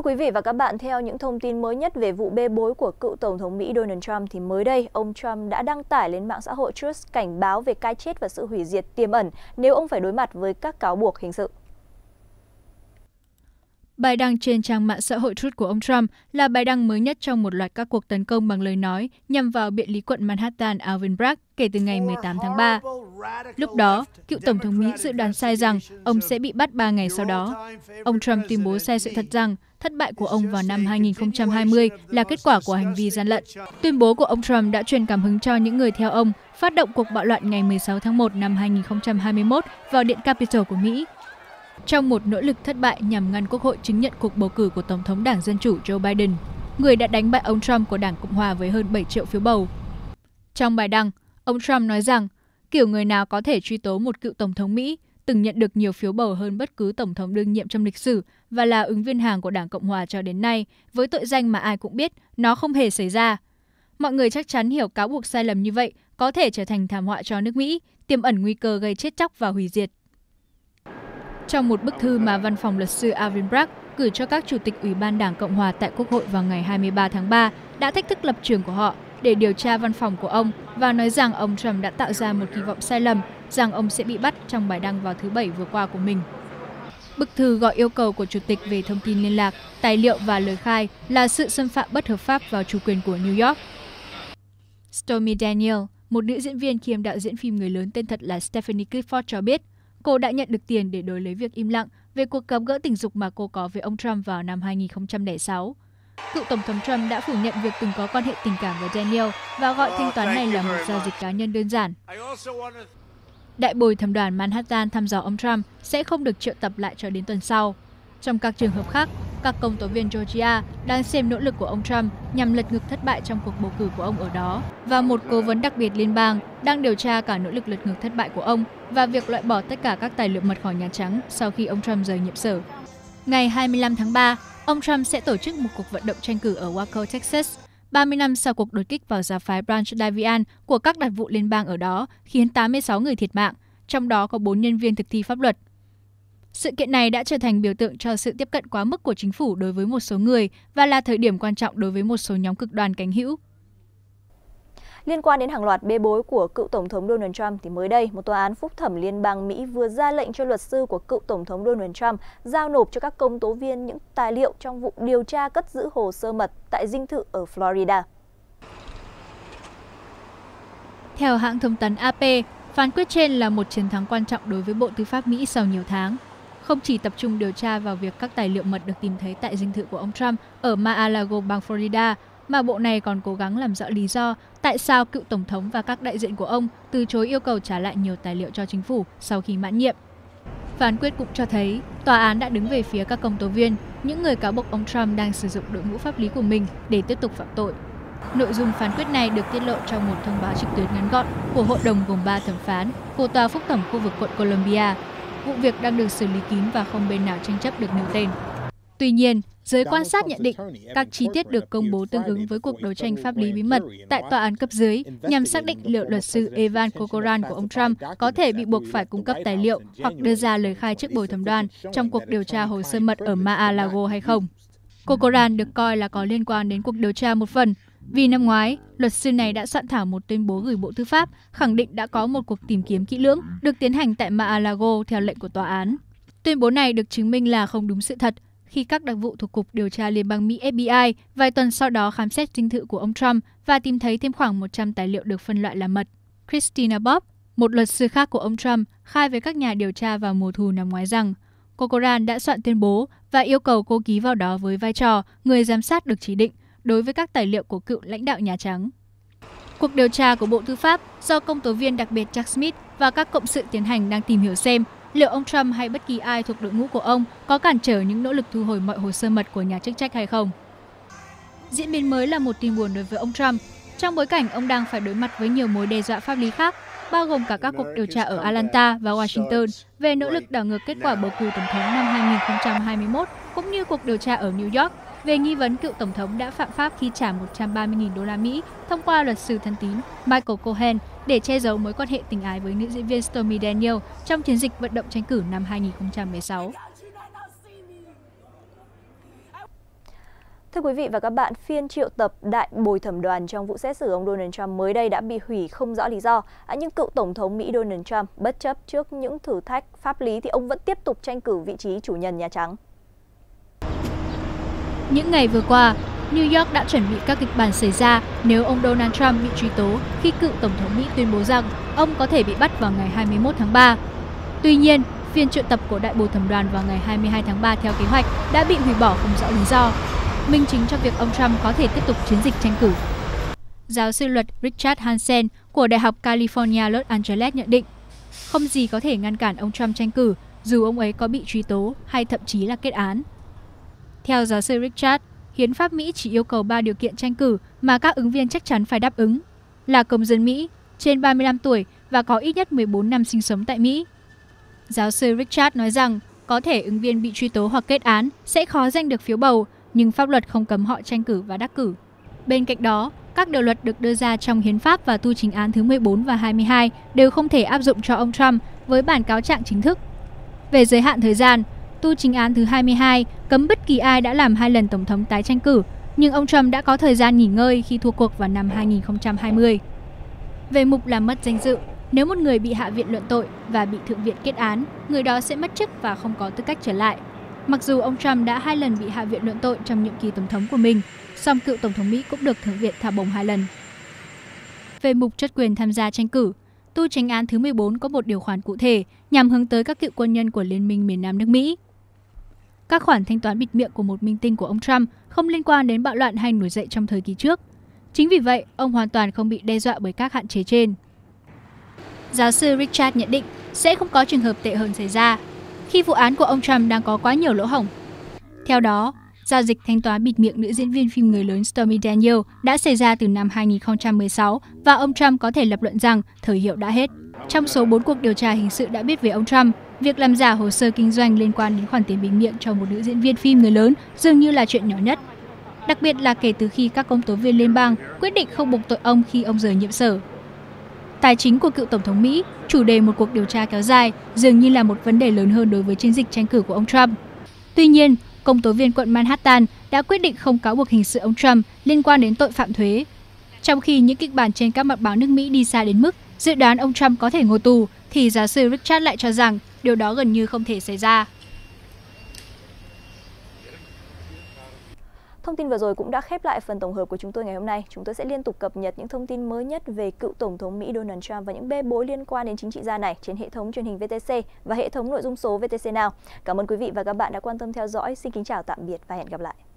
quý vị và các bạn, theo những thông tin mới nhất về vụ bê bối của cựu Tổng thống Mỹ Donald Trump thì mới đây, ông Trump đã đăng tải lên mạng xã hội Truth cảnh báo về cái chết và sự hủy diệt tiềm ẩn nếu ông phải đối mặt với các cáo buộc hình sự. Bài đăng trên trang mạng xã hội Truth của ông Trump là bài đăng mới nhất trong một loạt các cuộc tấn công bằng lời nói nhằm vào biện lý quận Manhattan Alvin Bragg kể từ ngày 18 tháng 3. Lúc đó, cựu Tổng thống Mỹ dự đoán sai rằng ông sẽ bị bắt 3 ngày sau đó. Ông Trump tuyên bố sai sự thật rằng thất bại của ông vào năm 2020 là kết quả của hành vi gian lận. Tuyên bố của ông Trump đã truyền cảm hứng cho những người theo ông phát động cuộc bạo loạn ngày 16 tháng 1 năm 2021 vào Điện Capitol của Mỹ, trong một nỗ lực thất bại nhằm ngăn Quốc hội chứng nhận cuộc bầu cử của Tổng thống Đảng Dân Chủ Joe Biden, người đã đánh bại ông Trump của Đảng Cộng Hòa với hơn 7 triệu phiếu bầu. Trong bài đăng, ông Trump nói rằng, kiểu người nào có thể truy tố một cựu Tổng thống Mỹ từng nhận được nhiều phiếu bầu hơn bất cứ Tổng thống đương nhiệm trong lịch sử và là ứng viên hàng của Đảng Cộng Hòa cho đến nay, với tội danh mà ai cũng biết nó không hề xảy ra. Mọi người chắc chắn hiểu cáo buộc sai lầm như vậy có thể trở thành thảm họa cho nước Mỹ, tiềm ẩn nguy cơ gây chết chóc và hủy diệt. Trong một bức thư mà văn phòng luật sư Alvin Bragg gửi cho các chủ tịch Ủy ban Đảng Cộng Hòa tại Quốc hội vào ngày 23 tháng 3 đã thách thức lập trường của họ để điều tra văn phòng của ông và nói rằng ông Trump đã tạo ra một kỳ vọng sai lầm rằng ông sẽ bị bắt trong bài đăng vào thứ Bảy vừa qua của mình. Bức thư gọi yêu cầu của chủ tịch về thông tin liên lạc, tài liệu và lời khai là sự xâm phạm bất hợp pháp vào chủ quyền của New York. Stormy Daniels, một nữ diễn viên kiêm đạo diễn phim người lớn tên thật là Stephanie Clifford cho biết, cô đã nhận được tiền để đổi lấy việc im lặng về cuộc gặp gỡ tình dục mà cô có với ông Trump vào năm 2006. Cựu Tổng thống Trump đã phủ nhận việc từng có quan hệ tình cảm với Daniels và gọi thanh toán này là một giao dịch cá nhân đơn giản. Đại bồi thẩm đoàn Manhattan thăm dò ông Trump sẽ không được triệu tập lại cho đến tuần sau. Trong các trường hợp khác, các công tố viên Georgia đang xem nỗ lực của ông Trump nhằm lật ngược thất bại trong cuộc bầu cử của ông ở đó, và một cố vấn đặc biệt liên bang đang điều tra cả nỗ lực lật ngược thất bại của ông và việc loại bỏ tất cả các tài liệu mật khỏi Nhà Trắng sau khi ông Trump rời nhiệm sở. Ngày 25 tháng 3, ông Trump sẽ tổ chức một cuộc vận động tranh cử ở Waco, Texas, 30 năm sau cuộc đột kích vào giáo phái Branch Davidian của các đặc vụ liên bang ở đó, khiến 86 người thiệt mạng, trong đó có 4 nhân viên thực thi pháp luật. Sự kiện này đã trở thành biểu tượng cho sự tiếp cận quá mức của chính phủ đối với một số người và là thời điểm quan trọng đối với một số nhóm cực đoan cánh hữu. Liên quan đến hàng loạt bê bối của cựu Tổng thống Donald Trump thì mới đây, một tòa án phúc thẩm liên bang Mỹ vừa ra lệnh cho luật sư của cựu Tổng thống Donald Trump giao nộp cho các công tố viên những tài liệu trong vụ điều tra cất giữ hồ sơ mật tại dinh thự ở Florida. Theo hãng thông tấn AP, phán quyết trên là một chiến thắng quan trọng đối với Bộ Tư pháp Mỹ sau nhiều tháng. Không chỉ tập trung điều tra vào việc các tài liệu mật được tìm thấy tại dinh thự của ông Trump ở Mar-a-Lago, bang Florida, mà bộ này còn cố gắng làm rõ lý do tại sao cựu Tổng thống và các đại diện của ông từ chối yêu cầu trả lại nhiều tài liệu cho chính phủ sau khi mãn nhiệm. Phán quyết cũng cho thấy tòa án đã đứng về phía các công tố viên, những người cáo buộc ông Trump đang sử dụng đội ngũ pháp lý của mình để tiếp tục phạm tội. Nội dung phán quyết này được tiết lộ trong một thông báo trực tuyến ngắn gọn của hội đồng gồm 3 thẩm phán của tòa phúc thẩm khu vực quận Columbia. Vụ việc đang được xử lý kín và không bên nào tranh chấp được nêu tên. Tuy nhiên, giới quan sát nhận định các chi tiết được công bố tương ứng với cuộc đấu tranh pháp lý bí mật tại tòa án cấp dưới nhằm xác định liệu luật sư Evan Corcoran của ông Trump có thể bị buộc phải cung cấp tài liệu hoặc đưa ra lời khai trước bồi thẩm đoàn trong cuộc điều tra hồ sơ mật ở Mar-a-Lago hay không. Corcoran được coi là có liên quan đến cuộc điều tra một phần, vì năm ngoái, luật sư này đã soạn thảo một tuyên bố gửi Bộ Tư pháp khẳng định đã có một cuộc tìm kiếm kỹ lưỡng được tiến hành tại Mar-a-Lago theo lệnh của tòa án. Tuyên bố này được chứng minh là không đúng sự thật khi các đặc vụ thuộc Cục Điều tra Liên bang Mỹ FBI vài tuần sau đó khám xét dinh thự của ông Trump và tìm thấy thêm khoảng 100 tài liệu được phân loại là mật. Christina Bobb, một luật sư khác của ông Trump, khai với các nhà điều tra vào mùa thu năm ngoái rằng Corcoran đã soạn tuyên bố và yêu cầu cô ký vào đó với vai trò người giám sát được chỉ định đối với các tài liệu của cựu lãnh đạo Nhà Trắng. Cuộc điều tra của Bộ Tư pháp do công tố viên đặc biệt Jack Smith và các cộng sự tiến hành đang tìm hiểu xem liệu ông Trump hay bất kỳ ai thuộc đội ngũ của ông có cản trở những nỗ lực thu hồi mọi hồ sơ mật của nhà chức trách hay không. Diễn biến mới là một tin buồn đối với ông Trump, trong bối cảnh ông đang phải đối mặt với nhiều mối đe dọa pháp lý khác, bao gồm cả các cuộc điều tra ở Atlanta và Washington về nỗ lực đảo ngược kết quả bầu cử tổng thống năm 2021, cũng như cuộc điều tra ở New York về nghi vấn cựu tổng thống đã phạm pháp khi trả 130.000 đô la Mỹ thông qua luật sư thân tín Michael Cohen để che giấu mối quan hệ tình ái với nữ diễn viên Stormy Daniels trong chiến dịch vận động tranh cử năm 2016. Thưa quý vị và các bạn, phiên triệu tập đại bồi thẩm đoàn trong vụ xét xử ông Donald Trump mới đây đã bị hủy không rõ lý do. Nhưng cựu Tổng thống Mỹ Donald Trump bất chấp trước những thử thách pháp lý thì ông vẫn tiếp tục tranh cử vị trí chủ nhân Nhà Trắng. Những ngày vừa qua, New York đã chuẩn bị các kịch bản xảy ra nếu ông Donald Trump bị truy tố khi cựu Tổng thống Mỹ tuyên bố rằng ông có thể bị bắt vào ngày 21 tháng 3. Tuy nhiên, phiên triệu tập của đại bồi thẩm đoàn vào ngày 22 tháng 3 theo kế hoạch đã bị hủy bỏ không rõ lý do, minh chứng cho việc ông Trump có thể tiếp tục chiến dịch tranh cử. Giáo sư luật Richard Hansen của Đại học California Los Angeles nhận định, không gì có thể ngăn cản ông Trump tranh cử dù ông ấy có bị truy tố hay thậm chí là kết án. Theo giáo sư Richard, Hiến pháp Mỹ chỉ yêu cầu 3 điều kiện tranh cử mà các ứng viên chắc chắn phải đáp ứng, là công dân Mỹ, trên 35 tuổi và có ít nhất 14 năm sinh sống tại Mỹ. Giáo sư Richard nói rằng, có thể ứng viên bị truy tố hoặc kết án sẽ khó giành được phiếu bầu, nhưng pháp luật không cấm họ tranh cử và đắc cử. Bên cạnh đó, các điều luật được đưa ra trong Hiến pháp và tu chính án thứ 14 và 22 đều không thể áp dụng cho ông Trump với bản cáo trạng chính thức. Về giới hạn thời gian, tu chính án thứ 22 cấm bất kỳ ai đã làm 2 lần Tổng thống tái tranh cử, nhưng ông Trump đã có thời gian nghỉ ngơi khi thua cuộc vào năm 2020. Về mục làm mất danh dự, nếu một người bị Hạ viện luận tội và bị Thượng viện kết án, người đó sẽ mất chức và không có tư cách trở lại. Mặc dù ông Trump đã 2 lần bị Hạ viện luận tội trong nhiệm kỳ Tổng thống của mình, song cựu Tổng thống Mỹ cũng được Thượng viện thả bổng 2 lần. Về mục chất quyền tham gia tranh cử, tu chánh án thứ 14 có một điều khoản cụ thể nhằm hướng tới các cựu quân nhân của Liên minh miền Nam nước Mỹ. Các khoản thanh toán bịt miệng của một minh tinh của ông Trump không liên quan đến bạo loạn hay nổi dậy trong thời kỳ trước. Chính vì vậy, ông hoàn toàn không bị đe dọa bởi các hạn chế trên. Giáo sư Richard nhận định sẽ không có trường hợp tệ hơn xảy ra khi vụ án của ông Trump đang có quá nhiều lỗ hổng. Theo đó, giao dịch thanh toán bịt miệng nữ diễn viên phim người lớn Stormy Daniels đã xảy ra từ năm 2016 và ông Trump có thể lập luận rằng thời hiệu đã hết. Trong số 4 cuộc điều tra hình sự đã biết về ông Trump, việc làm giả hồ sơ kinh doanh liên quan đến khoản tiền bịt miệng cho một nữ diễn viên phim người lớn dường như là chuyện nhỏ nhất. Đặc biệt là kể từ khi các công tố viên liên bang quyết định không buộc tội ông khi ông rời nhiệm sở. Tài chính của cựu Tổng thống Mỹ, chủ đề một cuộc điều tra kéo dài, dường như là một vấn đề lớn hơn đối với chiến dịch tranh cử của ông Trump. Tuy nhiên, công tố viên quận Manhattan đã quyết định không cáo buộc hình sự ông Trump liên quan đến tội phạm thuế. Trong khi những kịch bản trên các mặt báo nước Mỹ đi xa đến mức dự đoán ông Trump có thể ngồi tù, thì giáo sư Richard lại cho rằng điều đó gần như không thể xảy ra. Thông tin vừa rồi cũng đã khép lại phần tổng hợp của chúng tôi ngày hôm nay. Chúng tôi sẽ liên tục cập nhật những thông tin mới nhất về cựu Tổng thống Mỹ Donald Trump và những bê bối liên quan đến chính trị gia này trên hệ thống truyền hình VTC và hệ thống nội dung số VTC Now. Cảm ơn quý vị và các bạn đã quan tâm theo dõi. Xin kính chào tạm biệt và hẹn gặp lại.